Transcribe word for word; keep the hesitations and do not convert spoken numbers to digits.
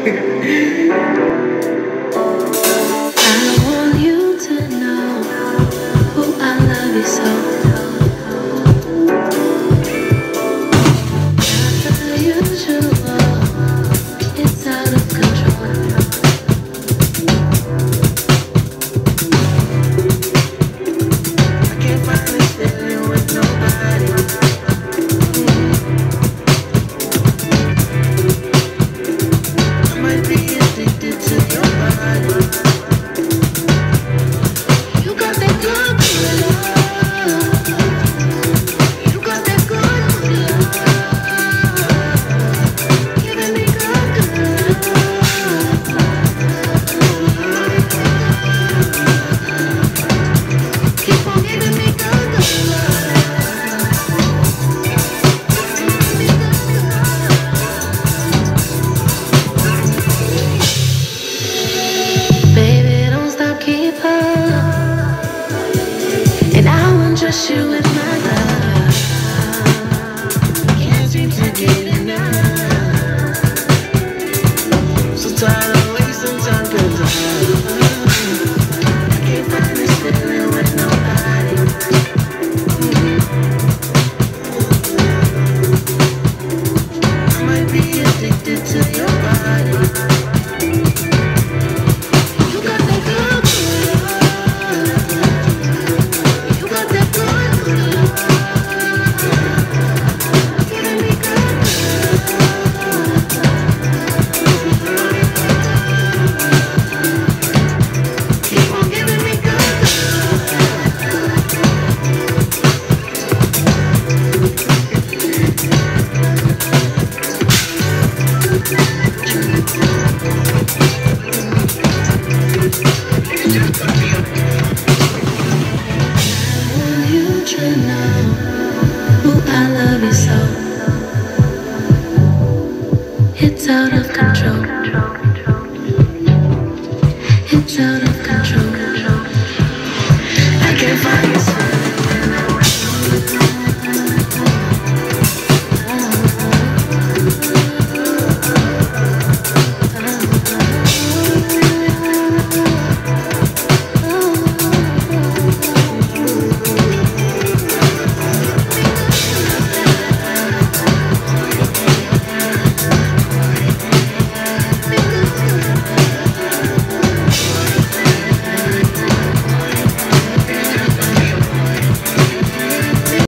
want you to know, oh, I love you so. Not the usual, it's out of control. I can't find this feeling with nobody. I might be addicted to your body. You got that good, good love. You got that good, good love. Giving me good, good love. Keep on giving me good, good love. Baby, don't stop, keep up. And I want just you with my love. Can't seem to get enough. So tired of wasting time, 'cause I can't find this feeling with nobody. I might be addicted to your body. You got that good, good love. You got that good, good love. Giving me good, good love. Keep on giving me good, I want you to know, oh, I love you so. It's out of control. It's out